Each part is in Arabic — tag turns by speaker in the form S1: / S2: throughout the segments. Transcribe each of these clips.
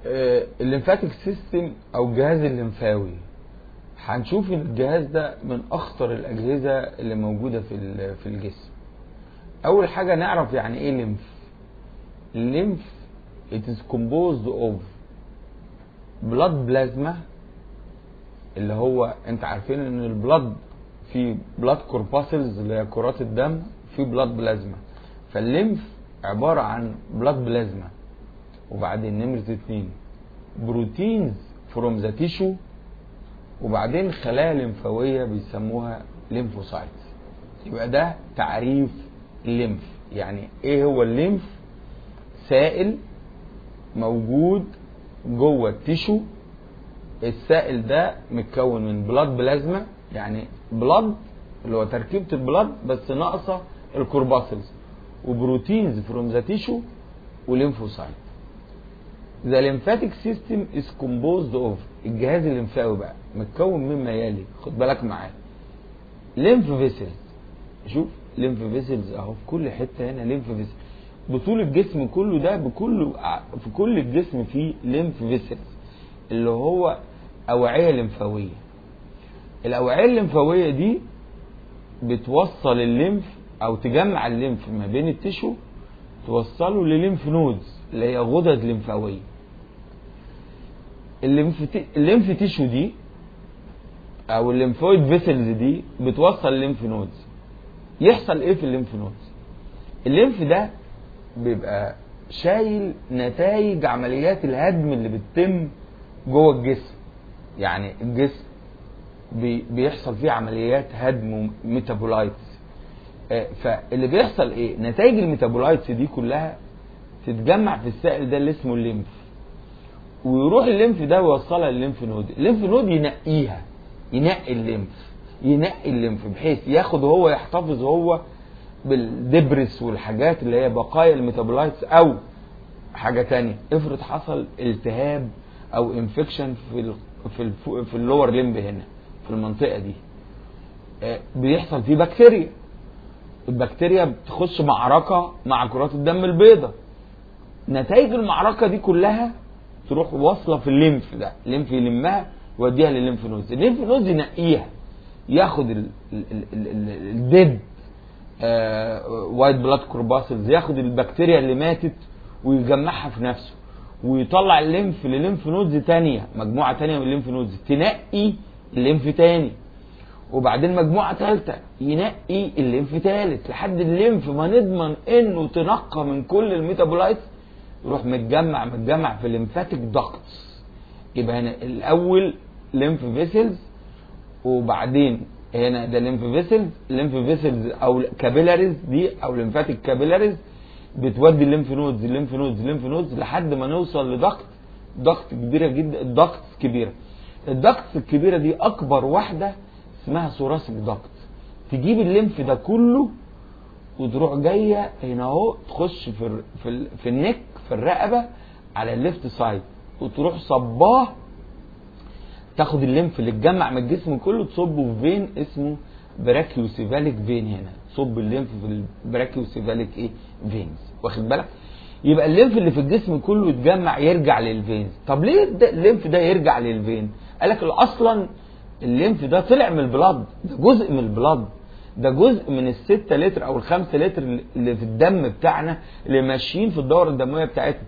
S1: الليمفاتيك سيستم او الجهاز الليمفاوي، هنشوف ان الجهاز ده من اخطر الاجهزه اللي موجوده في الجسم. اول حاجه نعرف يعني ايه ليمف. الليمف it is composed of blood plasma، اللي هو انت عارفين ان البلد في بلاد كورباسلز اللي هي كرات الدم، في بلاد بلازما. فالليمف عباره عن بلاد بلازما. وبعدين نمرة 2 بروتينز فروم ذا تيشو، وبعدين خلايا لمفاويه بيسموها ليمفوسايت. يبقى ده تعريف الليمف. يعني ايه هو الليمف؟ سائل موجود جوه التيشو. السائل ده متكون من بلاد بلازما، يعني بلاد اللي هو تركيبه البلاد بس ناقصه الكورباسلز، وبروتينز فروم ذا تيشو، وليمفوسايت. The lymphatic system is composed of، الجهاز الليمفاوي بقى متكون مما يلي، خد بالك معايا. lymph vessels، شوف lymph vessels اهو في كل حته هنا lymph vessels، بطول الجسم كله ده في كل الجسم فيه lymph vessels اللي هو اوعيه لمفاويه. الاوعيه الليمفاويه دي بتوصل الليمف او تجمع الليمف ما بين التيشو، توصله لليمف نودز اللي هي غدد لمفاويه. الليمف تيشو دي او الليمفويد فيسلز دي بتوصل الليمف نودز. يحصل ايه في الليمف نودز؟ الليمف ده بيبقى شايل نتائج عمليات الهدم اللي بتتم جوه الجسم. يعني الجسم بيحصل فيه عمليات هدم وميتابولايتس. فاللي بيحصل ايه؟ نتائج الميتابولايتس دي كلها تتجمع في السائل ده اللي اسمه الليمف، ويروح الليمف ده ويوصلها للليمف نود. الليمف نود ينقيها، ينقي الليمف بحيث ياخد هو، يحتفظ هو بالدبرس والحاجات اللي هي بقايا الميتابولايتس، او حاجه تانية افرض حصل التهاب او انفكشن في اللور ليمب هنا في المنطقه دي، بيحصل فيه بكتيريا. البكتيريا بتخش معركه مع كرات الدم البيضاء. نتائج المعركه دي كلها تروح واصله في الليمف ده، الليمف يلمها ويوديها للليمف نودز. الليمف نودز ينقيها، ياخد الديد وايت بلاد كورباسلز، ياخد البكتيريا اللي ماتت ويجمعها في نفسه، ويطلع الليمف لليمف نودز تانية، مجموعه تانية من الليمف نودز تنقي الليمف تاني، وبعدين مجموعه ثالثه ينقي الليمف ثالث، لحد الليمف ما نضمن انه تنقى من كل الميتابولايتس، يروح متجمع في الليمفاتيك داكتس. يبقى هنا الاول ليمف فيسلز، وبعدين هنا ده ليمف فيسلز او كابيلاريز دي، او ليمفاتيك كابيلاريز بتودي الليمف نودز لحد ما نوصل داكت كبيره جدا. الداكتس الكبيره دي اكبر واحده اسمها ثوراسيك داكت، تجيب الليمف ده كله وتروح جايه هنا اهو، تخش في النك، في الرقبه على الليفت سايد، وتروح صباه، تاخد الليمف اللي اتجمع من الجسم كله تصبه في فين اسمه براكيوسيفاليك فين. هنا تصب الليمف في البراكيوسيفاليك فينز، واخد بالك؟ يبقى الليمف اللي في الجسم كله يتجمع يرجع للفينز. طب ليه الليمف ده يرجع للفين؟ قالك اصلا الليمف ده طلع من البلاد، ده جزء من البلاد، ده جزء من ال6 لتر او ال5 لتر اللي في الدم بتاعنا اللي ماشيين في الدورة الدموية بتاعتنا.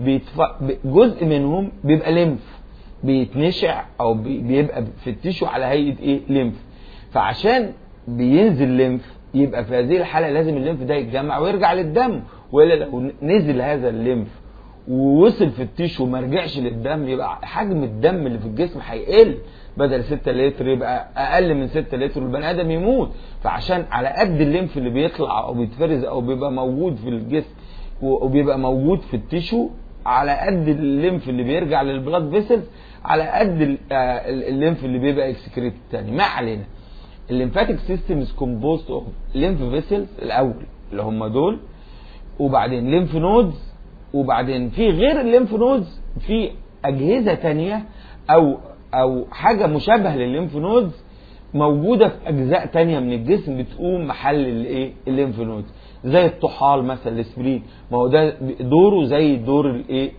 S1: جزء منهم بيبقى ليمف، بيتنشع او بيبقى في التيشو على هيئة ليمف. فعشان بينزل ليمف، يبقى في هذه الحالة لازم الليمف ده يتجمع ويرجع للدم، وإلا لو نزل هذا الليمف ووصل في التيشو وما رجعش للدم، يبقى حجم الدم اللي في الجسم هيقل، بدل 6 لتر يبقى اقل من 6 لتر والبني ادم يموت. فعشان على قد الليمف اللي بيطلع او بيتفرز او بيبقى موجود في الجسم وبيبقى موجود في التيشو، على قد الليمف اللي بيرجع للبلاد فيسلز، على قد الليمف اللي بيبقى اكسكريت تاني. ما علينا. الليمفاتيك سيستم از كومبوست اوف ليمف فيسلز الاول اللي هم دول، وبعدين ليمف نودز، وبعدين في غير الليمف نودز في اجهزه تانية او حاجه مشابهه للليمف نودز موجوده في اجزاء تانية من الجسم بتقوم محل الليمف نودز، زي الطحال مثلا السبرين، ما هو ده دوره زي دور الايه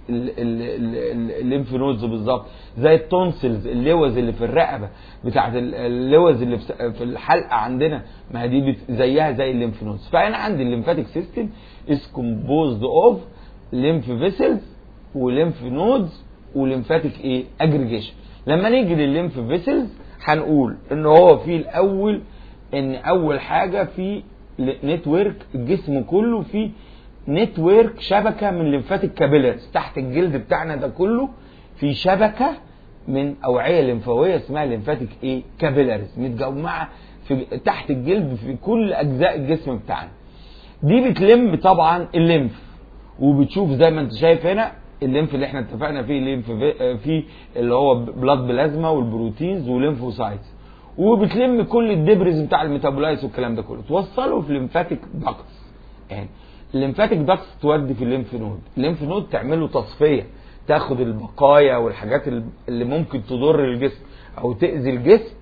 S1: الليمف نودز بالظبط، زي التونسلز اللوز اللي في الرقبه بتاعت اللوز اللي في الحلقه عندنا، ما دي زيها زي الليمف نودز. فانا عندي الليمفاتيك سيستم از كومبوزد اوف ليمف فيسلز وليمف نودز وليمفاتيك ايه اجريجيشن. لما نيجي للليمف فيسلز هنقول ان هو في الاول ان اول حاجه في نتورك، الجسم كله في نتورك شبكه من ليمفاتيك كابيلارز، تحت الجلد بتاعنا ده كله في شبكه من اوعيه ليمفاويه اسمها ليمفاتيك ايه كابيلارز متجمعه في تحت الجلد في كل اجزاء الجسم بتاعنا. دي بتلم طبعا الليمف، وبتشوف زي ما انت شايف هنا الليمف اللي احنا اتفقنا فيه الليمف فيه اللي هو بلاد بلازما والبروتينز والليمفوسايتس، وبتلم كل الدبرز بتاع الميتابولايتس والكلام ده كله توصله في ليمفاتيك داكتس. يعني الليمفاتيك داكتس تودي في الليمف نود، الليمف نود تعمل له تصفيه، تاخد البقايا والحاجات اللي ممكن تضر الجسم او تاذي الجسم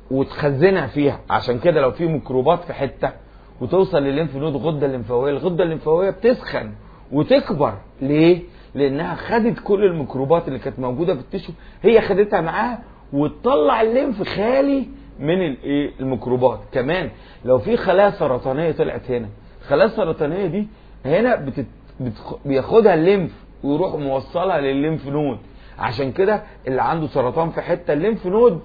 S1: وتخزنها فيها. عشان كده لو في ميكروبات في حته وتوصل للليمف نود غده الليمفاويه، الغده الليمفاويه بتسخن وتكبر. ليه؟ لانها خدت كل الميكروبات اللي كانت موجوده في التشو، هي خدتها معاها وتطلع الليمف خالي من الايه الميكروبات. كمان لو في خلايا سرطانيه طلعت هنا، الخلايا السرطانيه دي هنا بياخدها الليمف ويروح موصلها للليمف نود. عشان كده اللي عنده سرطان في حته الليمف نود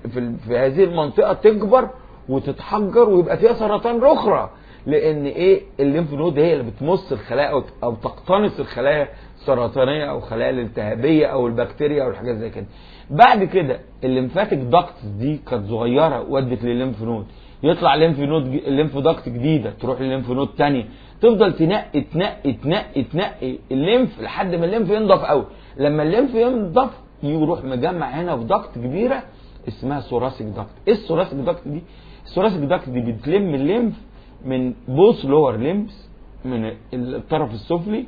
S1: في هذه المنطقه تكبر وتتحجر ويبقى فيها سرطان اخرى، لان ايه الليمف نود هي اللي بتمص الخلايا او تقتنص الخلايا السرطانيه او الخلايا الالتهابيه او البكتيريا او الحاجات زي كده. بعد كده الليمفاتيك داكتس دي كانت صغيره ودت للليمف نود، يطلع ليمف داكت جديده تروح للليمف نود ثانيه، تفضل تنقي تنقي تنقي تنقي الليمف لحد ما الليمف ينضف قوي. لما الليمف ينضف يروح مجمع هنا في داكت كبيره اسمها ثوراسيك داكت. ايه الثوراسيك داكت دي؟ الثوراسيك داكت دي بتلم الليمف من بوث لور ليمفز، من الطرف السفلي،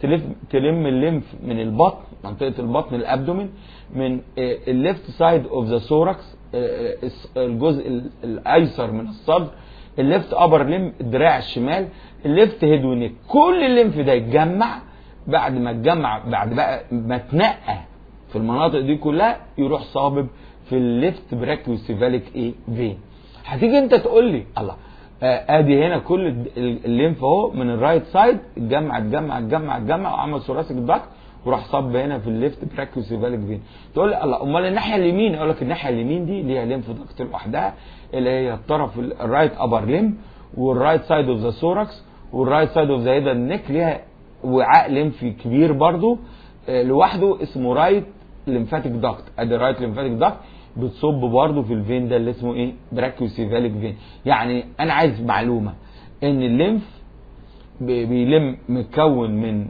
S1: تلم الليمف من البطن، منطقه البطن الابدومين، من الليفت سايد اوف ذا ثوركس الجزء الايسر من الصدر، الليفت ابر ليم الدراع الشمال، الليفت هيد ونيك. كل الليمف ده يتجمع، بعد ما اتجمع بعد بقى ما اتنقى في المناطق دي كلها يروح صابب في الليفت براكيوسيفاليك ايه فين. هتيجي انت تقول لي الله ادي هنا كل الليمف اهو من الرايت سايد اتجمع اتجمع اتجمع اتجمع وعمل ثوراسيك داكت وراح صب هنا في الليفت براكيوسيفاليك فين. تقول لي الله امال الناحيه اليمين؟ اقول لك الناحيه اليمين دي ليها ليمف داكت لوحدها اللي هي الطرف الرايت ابر ليم والرايت سايد اوف ذا ثوركس والرايت سايد اوف ذا هيد نيك، ليها وعاء ليمفي كبير برضو لوحده اسمه رايت ليمفاتيك داكت. ادي رايت ليمفاتيك داكت بتصب برضه في الفين ده اللي اسمه ايه براكيوسيفاليك فين. يعني انا عايز معلومه ان الليمف بيلم متكون من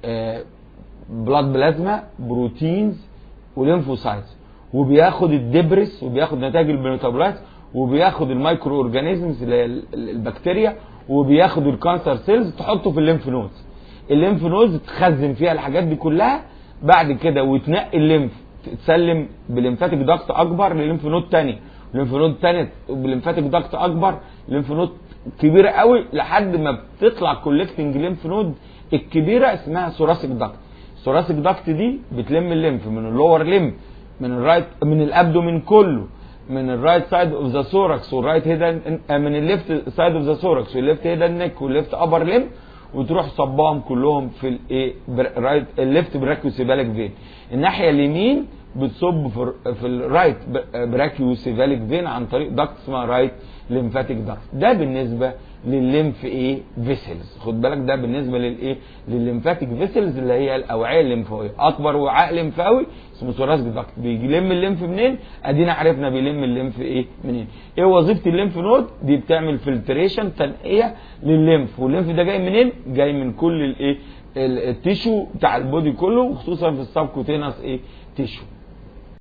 S1: بلاد بلازما بروتينز وليمفوسايتس، وبياخد الدبرس وبياخد نتائج الميتابولايتس وبياخد المايكرو اورجانيزمز اللي هي البكتيريا وبياخد الكانسر سيلز تحطه في الليمف نودز. الليمف نودز تخزن فيها الحاجات دي كلها، بعد كده وتنقي الليمف تسلم بليمفاتيك داكت اكبر لليمف نود ثاني، ليمف نود ثاني بليمفاتيك داكت اكبر ليمف نود كبيره قوي لحد ما بتطلع كولكتنج ليمف نود الكبيره اسمها ثوراسيك داكت. الثوراسيك داكت دي بتلم الليمف من اللور ليم من الرايت من الابدومين كله، من الرايت سايد اوف ذا ثوركس والرايت هيد من الليفت سايد اوف ذا ثوركس والليفت هيد نيك والليفت ابر ليم، وتروح صباهم كلهم في الايه رايت الليفت براكيوسيفاليك فين. الناحيه اليمين بتصب في الرايت براكيوسيفاليك فين عن طريق داكت اسمها رايت ليمفاتيك داكت. ده بالنسبه للليمف ايه فيسلز. خد بالك ده بالنسبه للايه للليمفاتيك فيسلز اللي هي الاوعيه الليمفاويه. اكبر وعاء ليمفاوي اسمه ثوراسيك داكت بيلم الليمف منين؟ ادينا عرفنا بيلم الليمف ايه منين. ايه وظيفه الليمف نود؟ دي بتعمل فلتريشن تنقيه للليمف، والليمف ده جاي منين؟ جاي من كل الايه التيشو بتاع البودي كله، وخصوصا في السبكوتينس ايه تيشو.